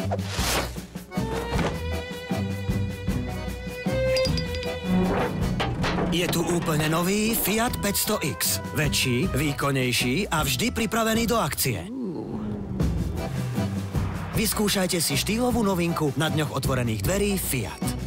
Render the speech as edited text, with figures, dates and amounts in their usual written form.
Je tu úplne nový Fiat 500X. Väčší, výkonnejší a vždy pripravený do akcie. Vyskúšajte si štýlovú novinku na dňoch otvorených dverí Fiat.